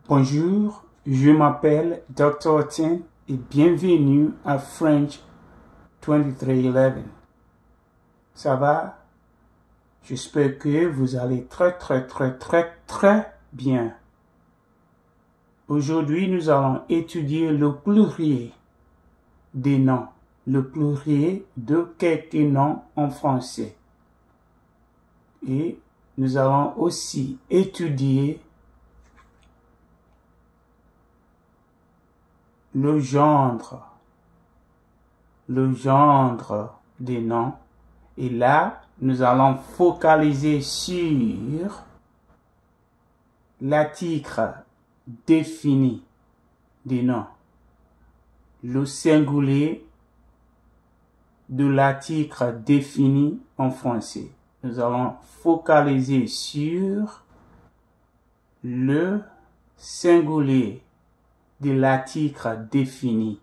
Bonjour, je m'appelle Dr. Tien et bienvenue à French 2311. Ça va? J'espère que vous allez très bien. Aujourd'hui, nous allons étudier le pluriel des noms, le pluriel de quelques noms en français. Et nous allons aussi étudier le gendre des noms. Et là, nous allons focaliser sur l'article défini des noms, le singulier de l'article défini en français. Nous allons focaliser sur le singulier de l'article défini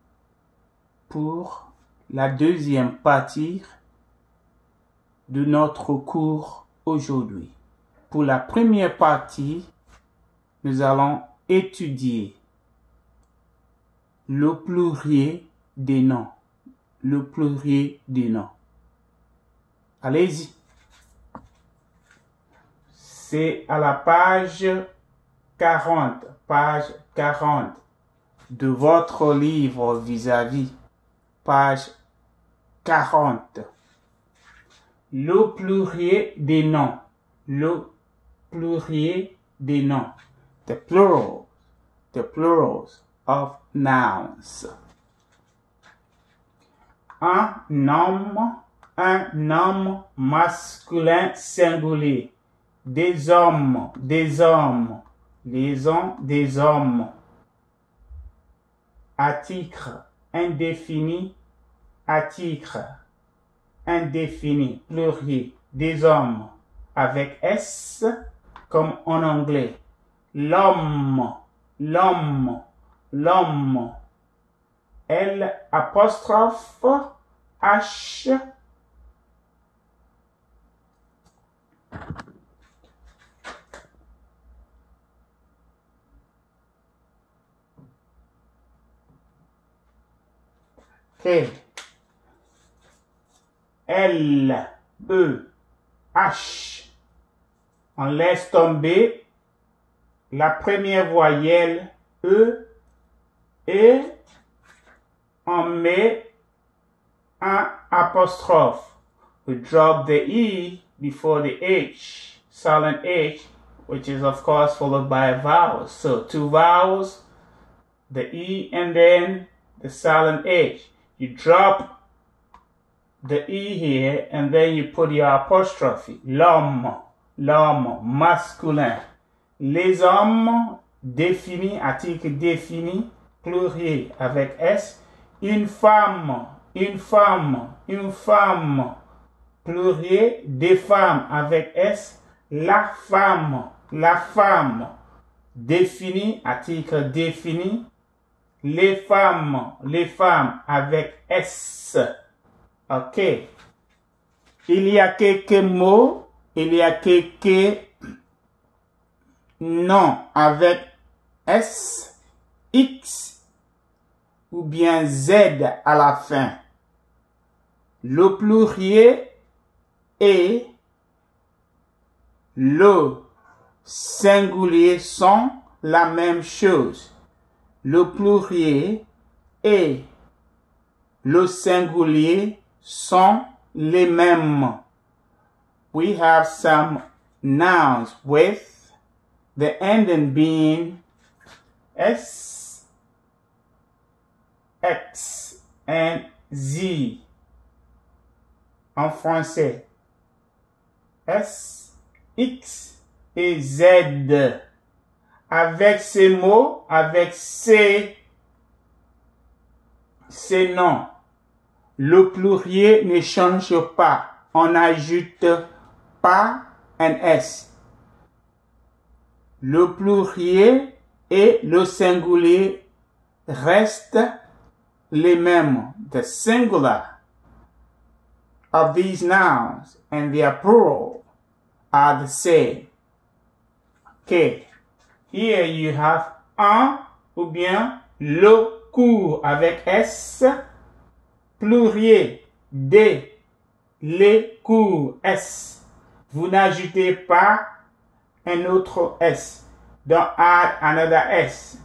pour la deuxième partie de notre cours aujourd'hui. Pour la première partie, nous allons étudier le pluriel des noms. Le pluriel des noms. Allez-y. C'est à la page 40 de votre livre vis-à-vis. Page 40. Le pluriel des noms. Le pluriel des noms. The plurals of nouns. Un homme masculin singulier. Des hommes, les hommes, des hommes. Article indéfini, pluriel, des hommes, avec S comme en anglais. L'homme, L apostrophe H. Okay. L, E, H. On laisse tomber la première voyelle E et on met un apostrophe. We drop the E before the H, silent H, which is of course followed by a vowel. So two vowels, the E and then the silent H. You drop the E here and then you put your apostrophe. L'homme, masculin. Les hommes, défini, article défini, pluriel avec S. Une femme, pluriel, des femmes avec S. La femme, défini, article défini. Les femmes avec S. Ok. Il y a quelques mots, quelques noms avec S, X ou bien Z à la fin. Le pluriel et le singulier sont la même chose. Le pluriel et le singulier sont les mêmes. We have some nouns with the ending being S, X, and Z. En français, S, X et Z. Avec ces mots, avec ces noms, le pluriel ne change pas. On n'ajoute pas un S. Le pluriel et le singulier restent les mêmes. The singular of these nouns and their plural are the same. Okay. Here you have un ou bien le cours avec S. Pluriel, des, les cours S. Vous n'ajoutez pas un autre S. Don't add another S.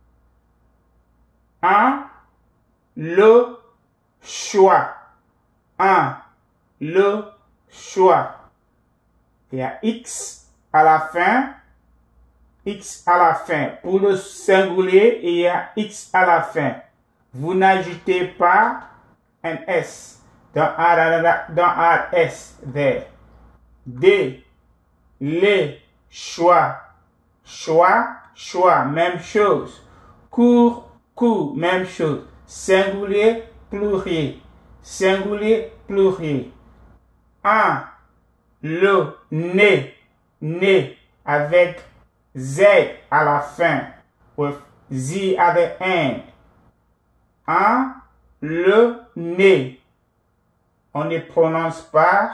Un, le choix. Un, le choix. Il y a X à la fin. X à la fin. Pour le singulier, il y a X à la fin. Vous n'ajoutez pas un S. Don't add S there. Des, les, choix. Choix, choix, même chose. Cours, cours, même chose. Singulier, pluriel. Singulier, pluriel. Un, le, né, avec Z à la fin, with Z at the end. Un, le, né. On ne prononce pas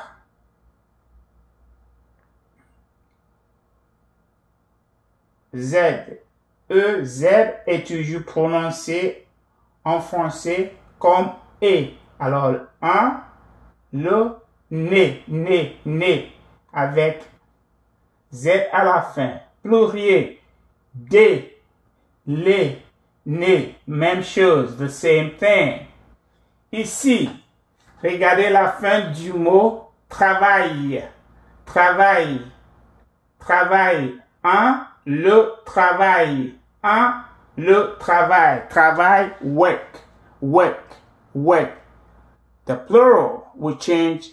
Z. Z est toujours prononcé en français comme E. Alors, un, le, né, avec Z à la fin. Pluriel, des, les, né, même chose, the same thing. Ici, regardez la fin du mot travail. Travail. Travail. Un, le travail. Un, le travail. Travail, work. Work. Work. The plural will change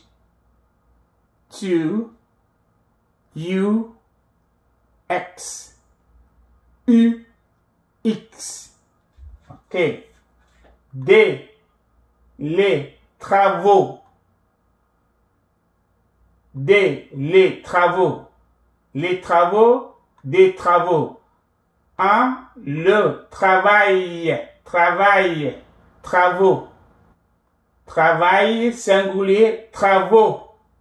to U, X. U, X. OK. Des, les travaux. Des, les travaux. Les travaux, des travaux. Un, le travail. Travail. Travaux. Travail, singulier, travaux.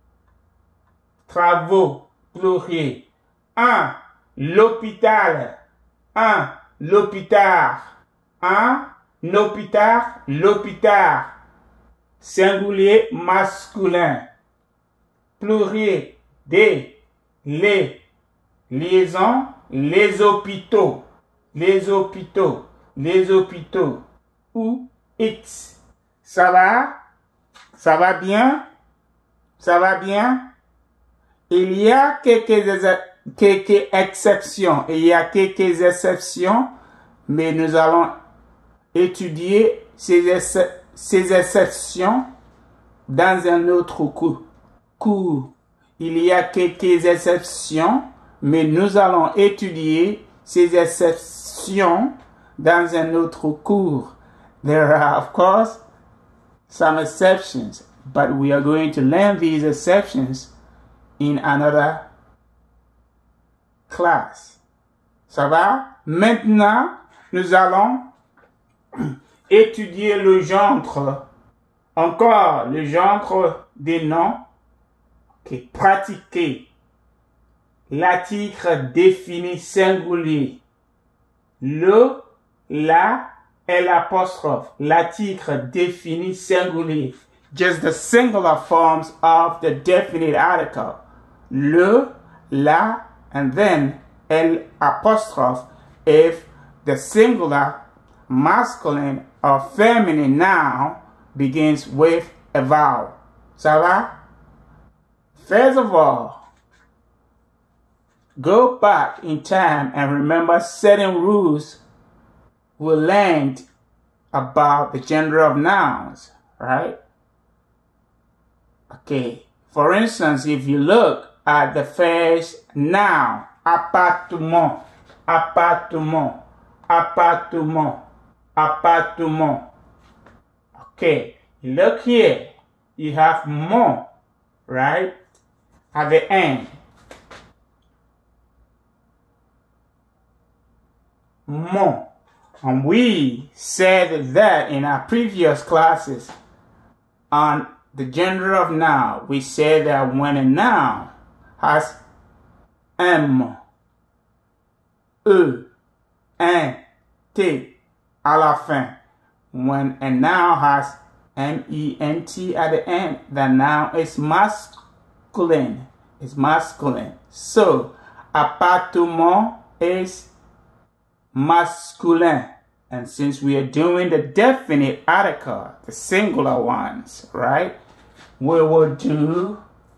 Travaux, pluriel. Un, l'hôpital. Un, l'hôpital. Un, l'hôpital, l'hôpital. Singulier, masculin. Pluriel, des, les. Liaison, les hôpitaux. Les hôpitaux. Les hôpitaux. Ou X. Ça va? Ça va bien? Ça va bien? Il y a quelques exceptions. Il y a quelques exceptions, mais nous allons étudier ces exceptions dans un autre cours. Il y a quelques exceptions, mais nous allons étudier ces exceptions dans un autre cours. There are, of course, some exceptions, but we are going to learn these exceptions in another class. Ça va? Maintenant, nous allons étudier le genre. Encore, le genre des noms qui est pratiqué. L'article défini singulier. Le, la, et l'apostrophe. L'article défini singulier. Just the singular forms of the definite article. Le, la, and then L apostrophe if the singular masculine or feminine noun begins with a vowel. Ça va? First of all, go back in time and remember certain rules we learned about the gender of nouns, right? Okay, for instance, if you look at the first noun, appartement, appartement, appartement, appartement. Okay, look here, you have mon, right? At the end. Mon. And we said that in our previous classes on the gender of noun. We said that when a noun has M, E, N, T à la fin. When a noun has M-E-N-T at the end, the noun is masculine. It's masculine. So, appartement is masculin. And since we are doing the definite article, the singular ones, right? We will do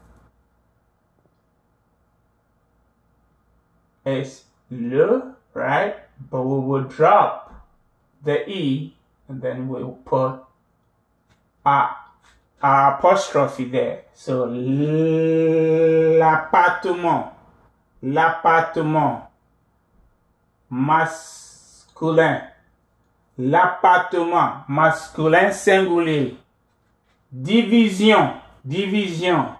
is le, right? But we will drop the E and then we'll put a apostrophe there. So l'appartement, l'appartement, masculin, l'appartement, masculin singulier, division, division,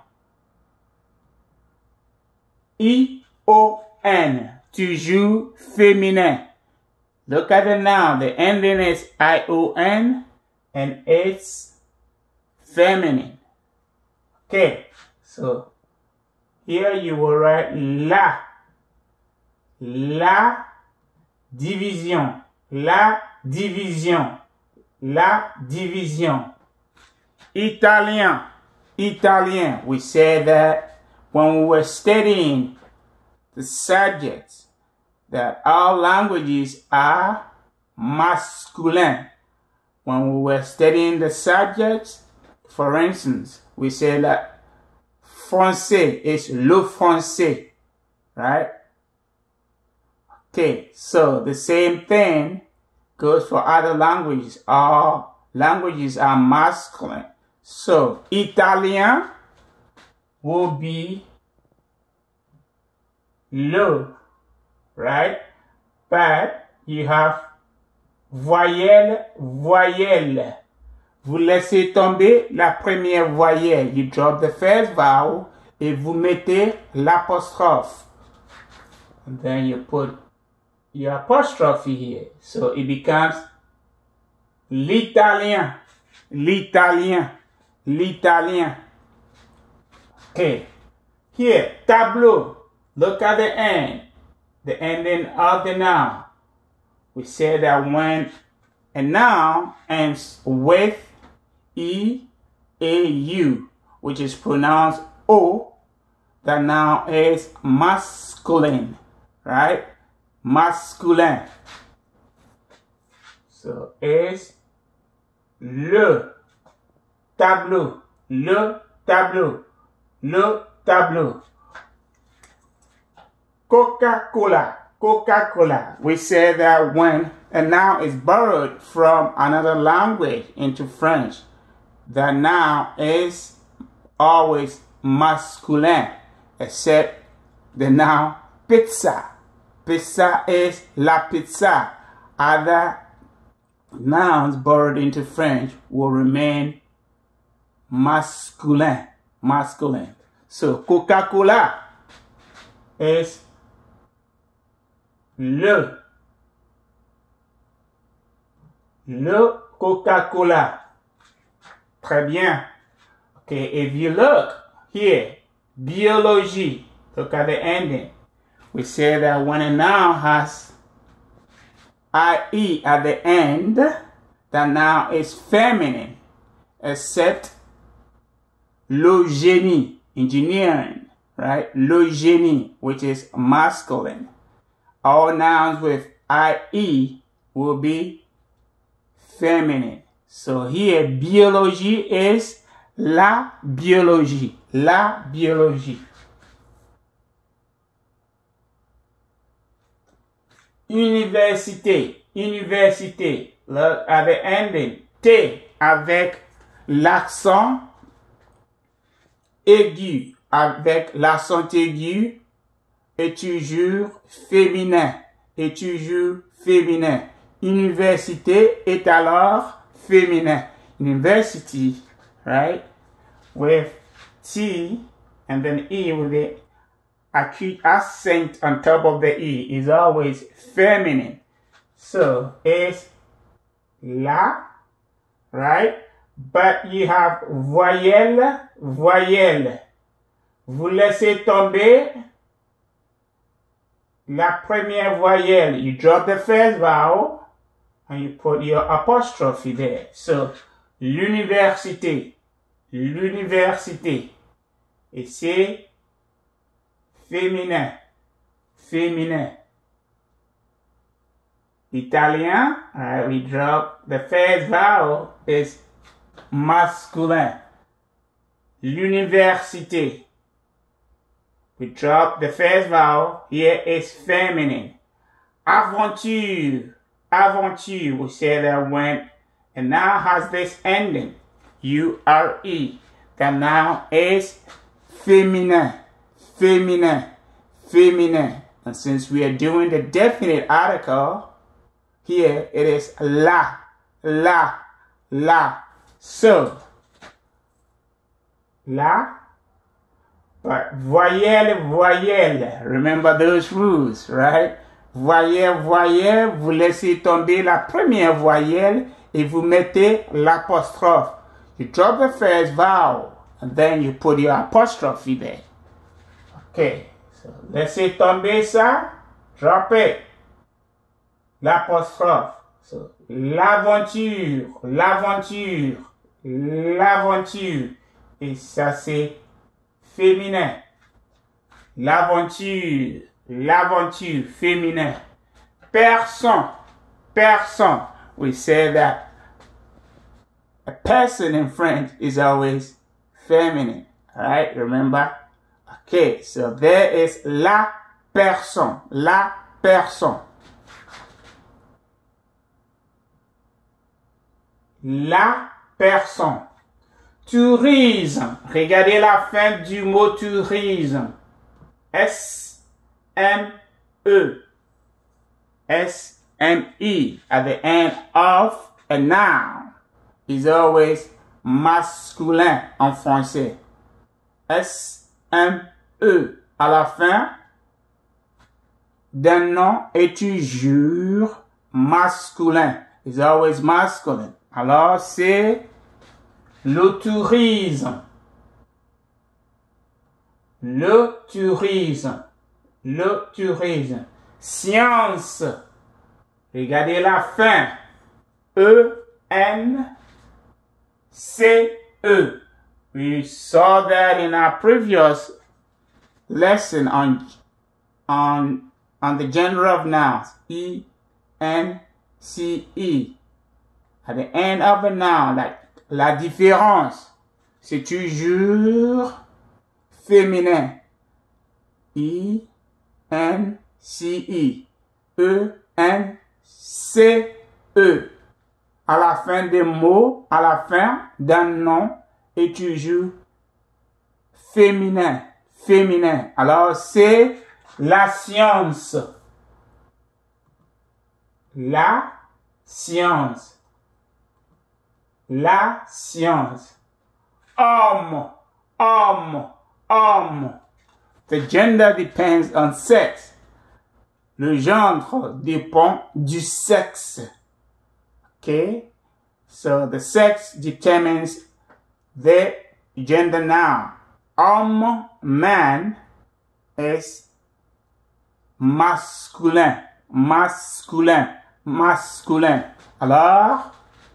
I-O-N, toujours féminin. Look at the noun, the ending is I-O-N and it's feminine. Okay, so here you will write la division, la division, la division. Italien, Italien. We said that when we were studying the subjects that all languages are masculine. When we were studying the subjects, for instance, we said that français is le français, right? Okay, so the same thing goes for other languages. All languages are masculine. So, Italien will be le, right? But you have voyelle, voyelle. Vous laissez tomber la première voyelle. You drop the first vowel et vous mettez l'apostrophe. And then you put your apostrophe here. So it becomes l'italien, l'italien, l'italien. Okay. Here, tableau. Look at the end. The ending of the noun. We said that when a noun ends with E-A-U, which is pronounced O, the noun is masculine, right? Masculin. So it's le tableau, le tableau, le tableau. Coca-Cola, Coca-Cola. We said that when a noun is borrowed from another language into French, the noun is always masculine, except the noun pizza. Pizza is la pizza. Other nouns borrowed into French will remain masculine, masculine. So Coca-Cola is le Coca-Cola. Très bien. Okay, if you look here, biologie, look at the ending. We say that when a noun has IE at the end, the noun is feminine, except le génie, engineering, right? Le génie, which is masculine. All nouns with IE will be feminine. So here, biologie is la biologie, la biologie. Université, université. Look at the ending. T avec l'accent aigu, avec l'accent aigu est toujours féminin, est toujours féminin. Université est alors féminin. University, right? With T and then E with the acute accent on top of the E is always feminine. So it's la, right? But you have voyelle, voyelle. Vous laissez tomber la première voyelle, you drop the first vowel and you put your apostrophe there. So, l'université, l'université. Et c'est féminin, féminin. Italien, we drop the first vowel is masculin. L'université. We drop the first vowel, here is feminine. Aventure, aventure, we say that when a noun has this ending, U-R-E, the noun is féminin, féminin, féminin. And since we are doing the definite article, here it is la, la, la. So, la, but voyelle, voyelle. Remember those rules, right? Voyelle, voyelle, vous laissez tomber la première voyelle et vous mettez l'apostrophe. You drop the first vowel and then you put your apostrophe there. Okay, so laissez tomber ça, drop it. L'apostrophe. So, l'aventure, l'aventure, l'aventure. Et ça c'est féminin. L'aventure, l'aventure, féminin. Person, person. We say that a person in French is always feminine. Alright, remember? Okay, so there is la personne, la personne. La personne. Tourisme. Regardez la fin du mot tourisme. S-M-E. S-M-E. At the end of a noun is always masculin en français. S-M-E. À la fin d'un nom est toujours masculin. Is always masculine. Alors, c'est le tourisme. Le tourisme. Le tourisme. Science. Regardez la fin. E-N-C-E. We saw that in our previous lesson on the gender of nouns. E-N-C-E. At the end of a noun, like la différence, c'est toujours féminin. I-N-C-E. E-N-C-E. À la fin des mots, à la fin d'un nom, est toujours féminin. Féminin. Alors, c'est la science. La science. La science. Homme, homme, homme. The gender depends on sex. Le genre dépend du sexe. Okay? So the sex determines the gender noun. Homme, man, is masculin. Masculin. Masculin. Alors,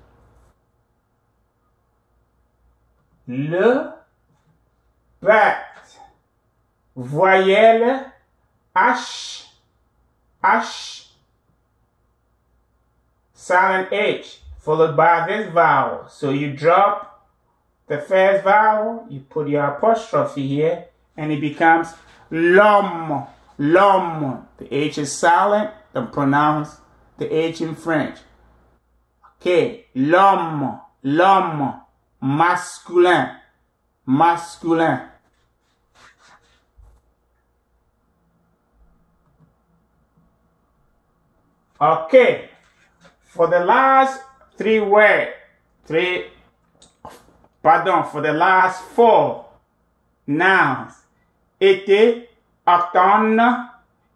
le pacte. Voyelle H, H, silent H, followed by this vowel. So you drop the first vowel, you put your apostrophe here, and it becomes l'homme, l'homme. The H is silent, don't pronounce the H in French. Okay, l'homme, l'homme. Masculin, masculin. Okay, for the last for the last four nouns, été, automne,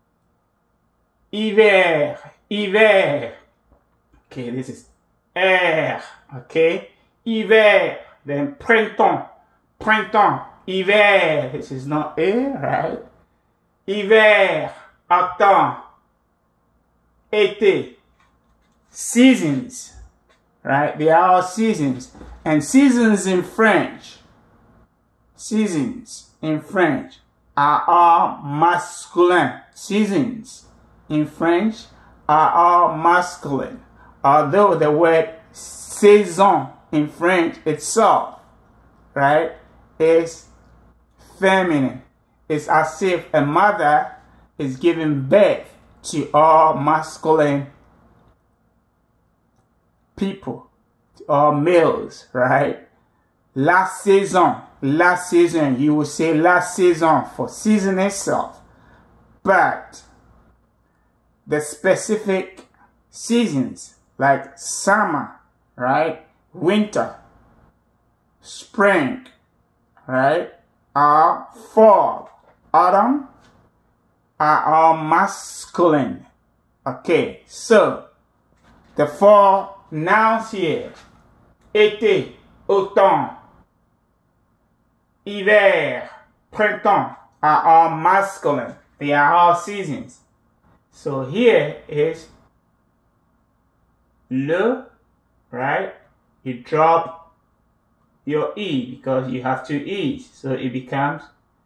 hiver, hiver. Okay, this is air, okay? Hiver, then printemps, printemps, hiver. This is not air, right? Hiver, automne, été, seasons, right? They are all seasons. And seasons in French are all masculine. Seasons in French are all masculine. Although the word saison in French itself, right, is feminine. It's as if a mother is giving birth to all masculine people, to all males, right? La saison, you will say la saison for season itself. But the specific seasons like summer, right, winter, spring, right, are fall, autumn are all masculine. Okay, so the four nouns here, été, automne, hiver, printemps, are all masculine. They are all seasons. So here is le, right? You drop your E because you have two E's. So it becomes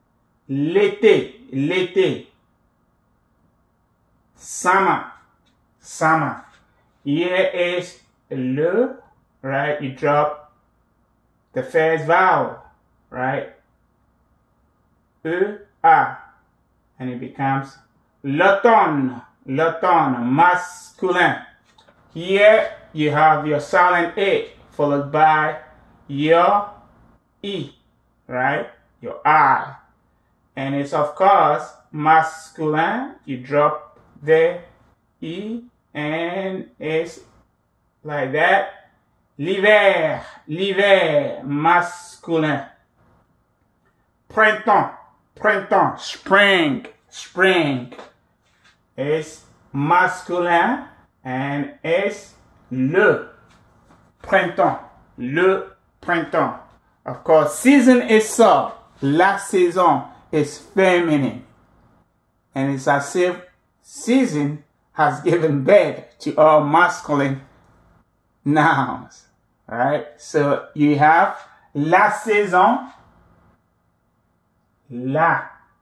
l'été. Summer. Here is le, right? You drop the first vowel, right? A, and it becomes l'automne, masculine. Here you have your silent A followed by your E, right? Your I. And it's of course masculine. You drop the E and it's like that. L'hiver, masculin. Printemps, spring is masculin and is le printemps. Of course, season itself, la saison, is feminine. And it's as if season has given birth to all masculine nouns. Right? So you have la saison, la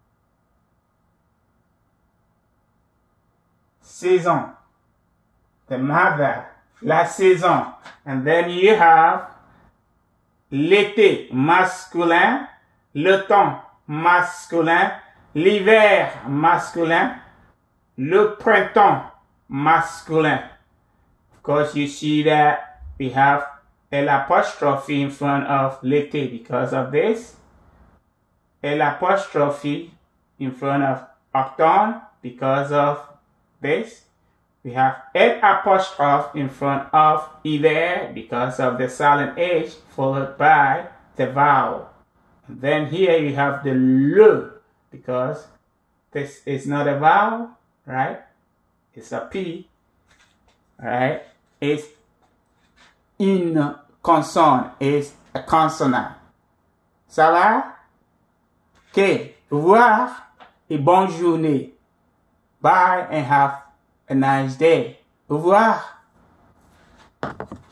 saison, the mother, la saison. And then you have l'été masculin, l'automne masculin, l'hiver masculin, le printemps masculin. Of course, you see that we have l'apostrophe in front of l'été because of this. L'apostrophe in front of automne because of this. We have l'apostrophe in front of hiver because of the silent H followed by the vowel. And then here you have the le because this is not a vowel, right? It's a P, right? It's une consonne, it's a consonant. Ça va? Ok, au revoir et bonne journée. Bye and have a nice day. Au revoir.